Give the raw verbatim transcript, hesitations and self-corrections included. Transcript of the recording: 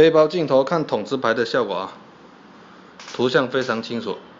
背包镜头看筒子牌的效果啊，图像非常清楚。